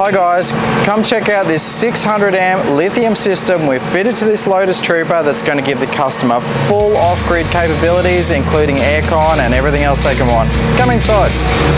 Hi guys, come check out this 600 amp lithium system we've fitted to this Lotus Trooper that's going to give the customer full off-grid capabilities, including aircon and everything else they can want. Come inside.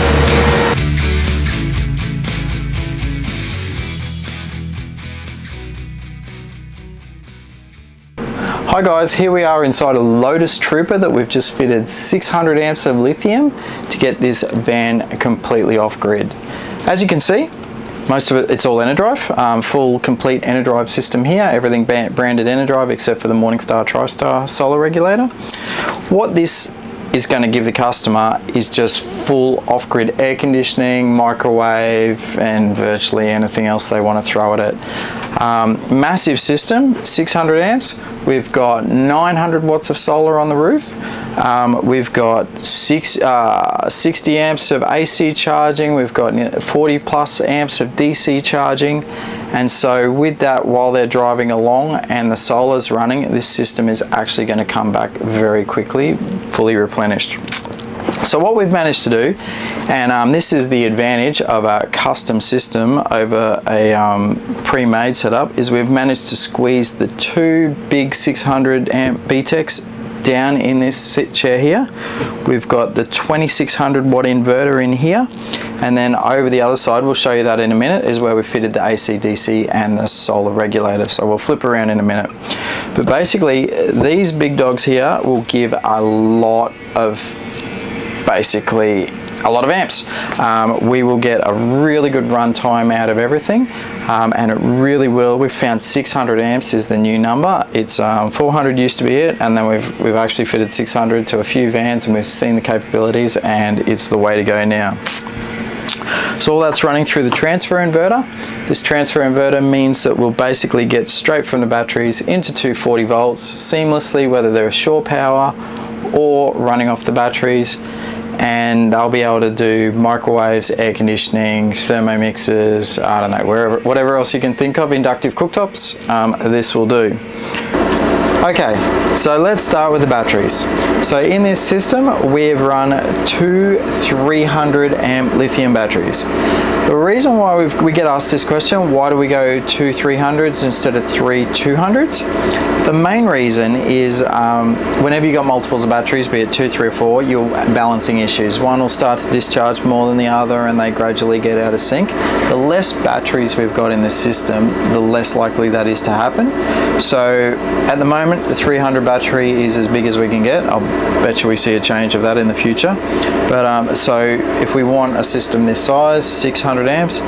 Hi guys, here we are inside a Lotus Trooper that we've just fitted 600 amps of lithium to get this van completely off-grid. As you can see, most of it's all Enerdrive, full complete Enerdrive system here, everything branded Enerdrive except for the Morningstar TriStar solar regulator. What this is going to give the customer is just full off-grid air conditioning, microwave, and virtually anything else they want to throw at it. Massive system, 600 amps. We've got 900 watts of solar on the roof. We've got 60 amps of AC charging. We've got 40 plus amps of DC charging. And so with that, while they're driving along and the solar's running, this system is actually going to come back very quickly, fully replenished. So what we've managed to do, and this is the advantage of a custom system over a pre-made setup, is we've managed to squeeze the two big 600 amp BTECs down in this chair here. We've got the 2600 watt inverter in here, and then over the other side, we'll show you that in a minute, is where we fitted the AC DC and the solar regulator. So we'll flip around in a minute. But basically, these big dogs here will give a lot of amps. We will get a really good run time out of everything, and it really will. We've found 600 amps is the new number. It's 400 used to be it, and then we've actually fitted 600 to a few vans, and we've seen the capabilities, and it's the way to go now. So all that's running through the transfer inverter. This transfer inverter means that we'll basically get straight from the batteries into 240 volts seamlessly, whether they're shore power or running off the batteries. And I'll be able to do microwaves, air conditioning, thermomixers, I don't know, whatever else you can think of, inductive cooktops, this will do. Okay, so let's start with the batteries. So in this system, we've run two 300 amp lithium batteries. The reason why we get asked this question, why do we go two 300s instead of three 200s? The main reason is whenever you've got multiples of batteries, be it 2, 3 or 4, you're balancing issues. One will start to discharge more than the other and they gradually get out of sync. The less batteries we've got in the system, the less likely that is to happen. So at the moment, the 300 battery is as big as we can get. I'll bet you we see a change of that in the future. But so if we want a system this size, 600 amps,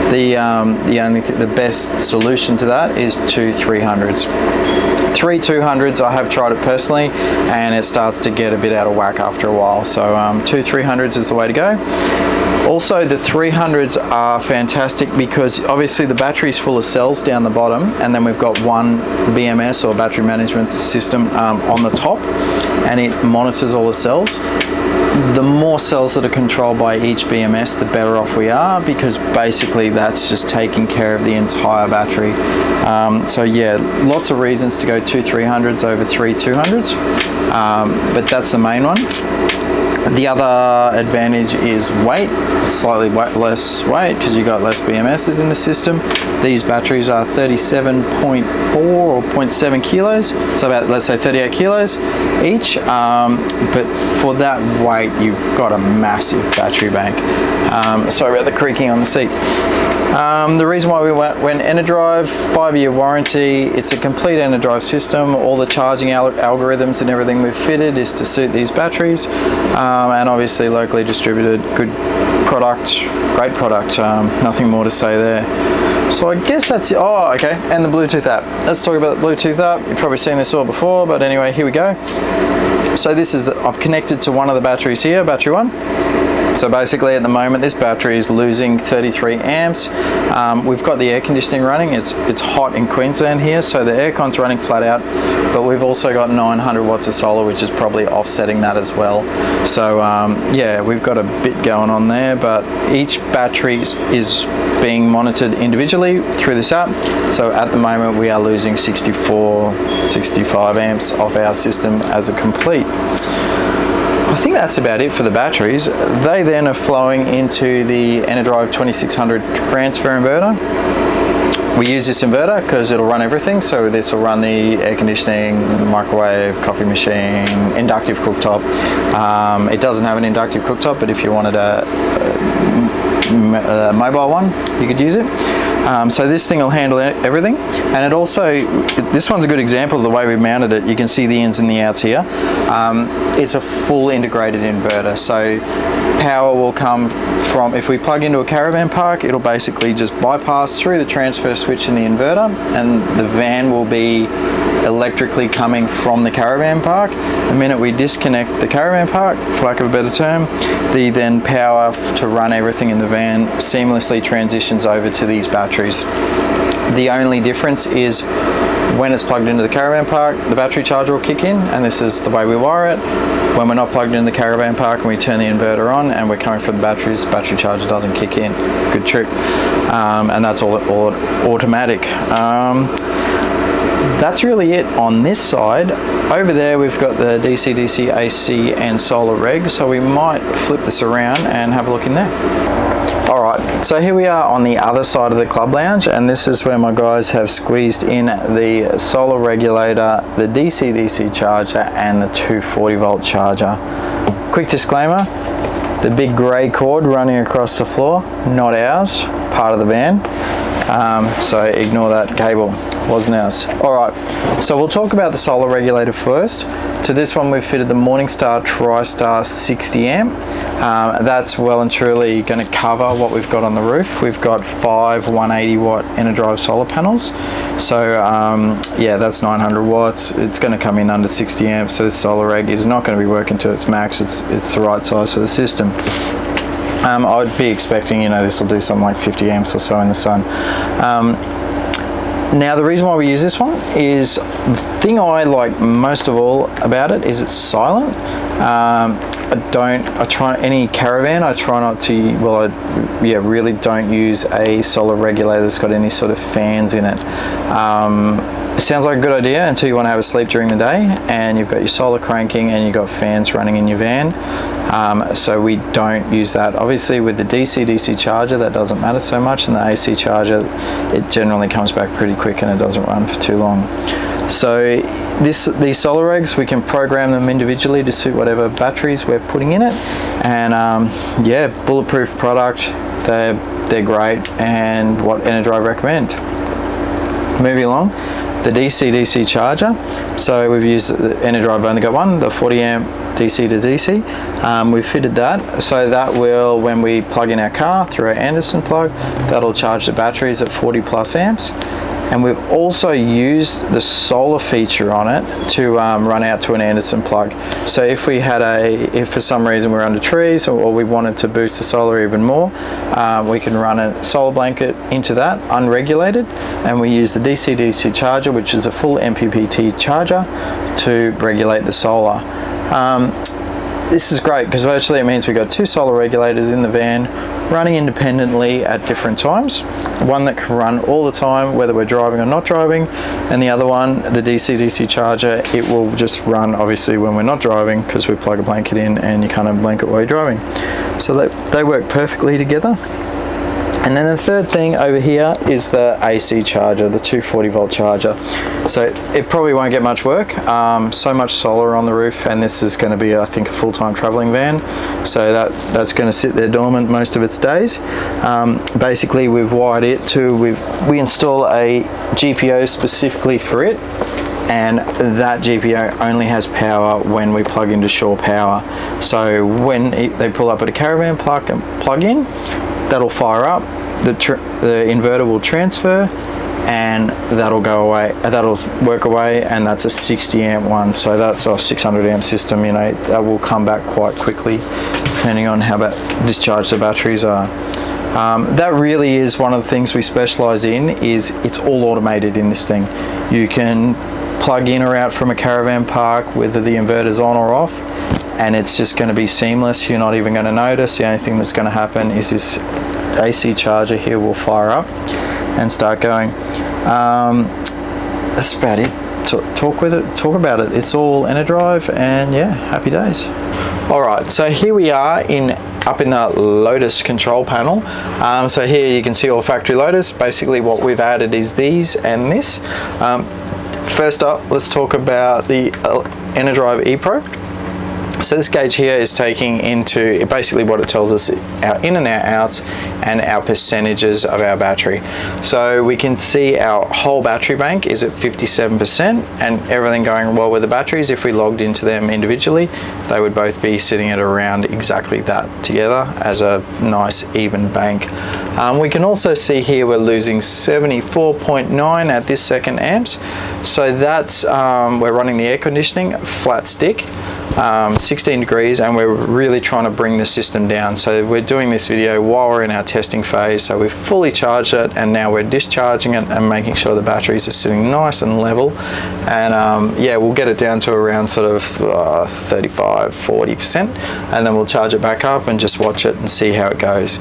the best solution to that is two 300s. Three 200s, I have tried it personally, and it starts to get a bit out of whack after a while. So two 300s is the way to go. Also, the 300s are fantastic because obviously the battery is full of cells down the bottom, and then we've got one BMS or battery management system on the top, and it monitors all the cells. The more cells that are controlled by each BMS, the better off we are, because basically that's just taking care of the entire battery. So yeah, lots of reasons to go two 300s over three 200s, but that's the main one. The other advantage is weight, slightly less weight because you've got less BMSs in the system. These batteries are 37.4 or 0.7 kilos, so about, let's say, 38 kilos each, but for that weight you've got a massive battery bank. Sorry about the creaking on the seat. The reason why we went Enerdrive, 5-year warranty. It's a complete Enerdrive system. All the charging algorithms and everything we've fitted is to suit these batteries, and obviously locally distributed, good product, great product, nothing more to say there. So I guess that's it. Oh, okay, and the Bluetooth app. Let's talk about the Bluetooth app. You've probably seen this all before, but anyway, here we go. So this is I've connected to one of the batteries here, battery 1. So basically at the moment this battery is losing 33 amps. We've got the air conditioning running. It's hot in Queensland here, so the aircon's running flat out, but we've also got 900 watts of solar, which is probably offsetting that as well. So yeah, we've got a bit going on there, but each battery is being monitored individually through this app. So at the moment we are losing 65 amps off our system as a complete. I think that's about it for the batteries. They then are flowing into the Enerdrive 2600 transfer inverter. We use this inverter because it'll run everything. So this will run the air conditioning, microwave, coffee machine, inductive cooktop. It doesn't have an inductive cooktop, but if you wanted a mobile one, you could use it. So this thing will handle everything, and it also, this one's a good example of the way we've mounted it. You can see the ins and the outs here. It's a full integrated inverter, so power will come from, if we plug into a caravan park, it'll basically just bypass through the transfer switch in the inverter, and the van will be electrically coming from the caravan park. The minute we disconnect the caravan park, for lack of a better term, the then power to run everything in the van seamlessly transitions over to these batteries. The only difference is when it's plugged into the caravan park, the battery charger will kick in, and this is the way we wire it. When we're not plugged into the caravan park and we turn the inverter on and we're coming from the batteries, the battery charger doesn't kick in. Good trick. And that's all automatic. That's really it on this side. Over there we've got the DC, AC and solar reg, so we might flip this around and have a look in there. Alright, so here we are on the other side of the club lounge, and this is where my guys have squeezed in the solar regulator, the DC charger and the 240 volt charger. Quick disclaimer, the big grey cord running across the floor, not ours, part of the van, so ignore that cable. Wasn't ours. Alright, so we'll talk about the solar regulator first. To this one we've fitted the Morningstar TriStar 60 amp. That's well and truly going to cover what we've got on the roof. We've got 5 180 watt Enerdrive solar panels. So yeah, that's 900 watts. It's going to come in under 60 amps, so this solar reg is not going to be working to its max. It's the right size for the system. I'd be expecting, you know, this will do something like 50 amps or so in the sun. Now the reason why we use this one is, the thing I like most of all about it is it's silent. Any caravan, I try not to, well, I really don't use a solar regulator that's got any sort of fans in it. It sounds like a good idea until you want to have a sleep during the day and you've got your solar cranking and you've got fans running in your van. So we don't use that. Obviously with the DC charger that doesn't matter so much, and the AC charger, it generally comes back pretty quick and it doesn't run for too long. So these solar regs, we can program them individually to suit whatever batteries we're putting in it, and yeah, bulletproof product. They're great and what Enerdrive recommend. Moving along, the DC charger. So we've used the Enerdrive, only got one, the 40 amp DC to DC. We've fitted that, so that will, when we plug in our car through our Anderson plug, that'll charge the batteries at 40 plus amps. And we've also used the solar feature on it to run out to an Anderson plug. So if we had if for some reason we're under trees or we wanted to boost the solar even more, we can run a solar blanket into that unregulated, and we use the DC charger, which is a full MPPT charger, to regulate the solar. This is great because virtually it means we've got 2 solar regulators in the van running independently at different times. One that can run all the time whether we're driving or not driving, and the other one, the DC charger, it will just run obviously when we're not driving because we plug a blanket in and you can't have a blanket while you're driving. So they work perfectly together. And then the third thing over here is the AC charger, the 240 volt charger. So it probably won't get much work. So much solar on the roof, and this is going to be, I think, a full-time traveling van. So that's going to sit there dormant most of its days. Basically, we've wired it to, we install a GPO specifically for it, and that GPO only has power when we plug into shore power. So when they pull up at a caravan park and plug in, that'll fire up, the inverter will transfer, and that'll go away, that'll work away, and that's a 60 amp one, so that's our 600 amp system. You know, that will come back quite quickly depending on how discharged the batteries are. That really is one of the things we specialize in, is it's all automated in this thing. You can plug in or out from a caravan park whether the inverter's on or off, and it's just going to be seamless. You're not even going to notice. The only thing that's going to happen is this AC charger here will fire up and start going. That's about it. Talk about it. It's all Enerdrive, and yeah, happy days. Alright, so here we are up in the Lotus control panel. So here you can see all factory Lotus. Basically what we've added is these and this. First up, let's talk about the Enerdrive ePro. So this gauge here is taking into basically what it tells us our in and our outs and our percentages of our battery. So we can see our whole battery bank is at 57% and everything going well with the batteries. If we logged into them individually, they would both be sitting at around exactly that together as a nice even bank. We can also see here we're losing 74.9 at this second amps. So that's, we're running the air conditioning flat stick. 16 degrees, and we're really trying to bring the system down. So we're doing this video while we're in our testing phase, so we've fully charged it and now we're discharging it and making sure the batteries are sitting nice and level. And yeah, we'll get it down to around sort of 35-40%, and then we'll charge it back up and just watch it and see how it goes.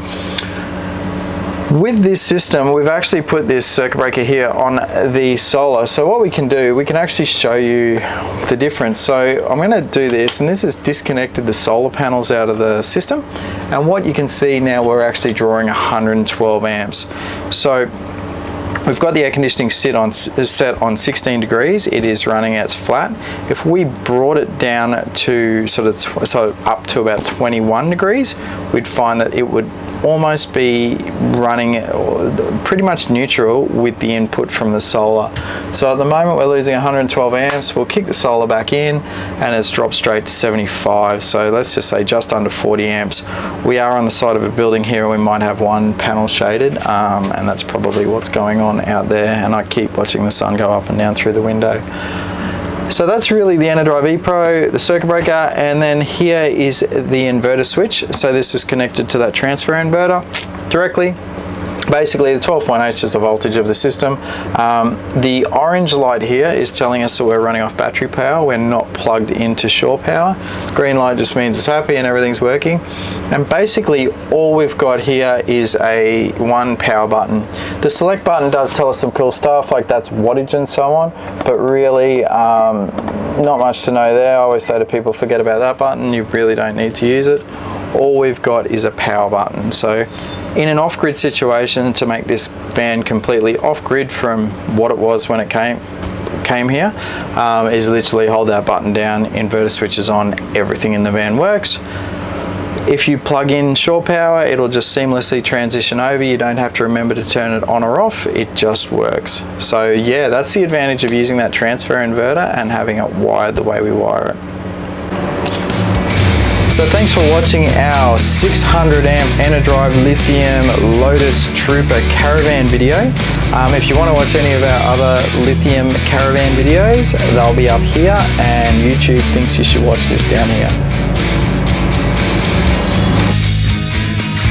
With this system, we've actually put this circuit breaker here on the solar. So what we can do, we can actually show you the difference. So I'm going to do this, and this has disconnected the solar panels out of the system. And what you can see now, we're actually drawing 112 amps. So we've got the air conditioning set on 16 degrees. It is running at flat. If we brought it down to sort of up to about 21 degrees, we'd find that it would almost be running pretty much neutral with the input from the solar. So at the moment we're losing 112 amps. We'll kick the solar back in and it's dropped straight to 75. So let's just say just under 40 amps. We are on the side of a building here, and we might have one panel shaded, and that's probably what's going on out there. And I keep watching the sun go up and down through the window. So that's really the Enerdrive ePro, the circuit breaker, and then here is the inverter switch. So this is connected to that transfer inverter directly. Basically the 12.8 is just the voltage of the system. The orange light here is telling us that we're running off battery power. We're not plugged into shore power. Green light just means it's happy and everything's working. And basically all we've got here is one power button. The select button does tell us some cool stuff, like that's wattage and so on, but really not much to know there. I always say to people, forget about that button, you really don't need to use it. All we've got is a power button. So in an off-grid situation, to make this van completely off-grid from what it was when it came here, is literally hold that button down, inverter switches on, everything in the van works. If you plug in shore power, it'll just seamlessly transition over. You don't have to remember to turn it on or off, it just works. So yeah, that's the advantage of using that transfer inverter and having it wired the way we wire it. So thanks for watching our 600 amp Enerdrive lithium Lotus Trooper caravan video. If you want to watch any of our other lithium caravan videos, they'll be up here, and YouTube thinks you should watch this down here.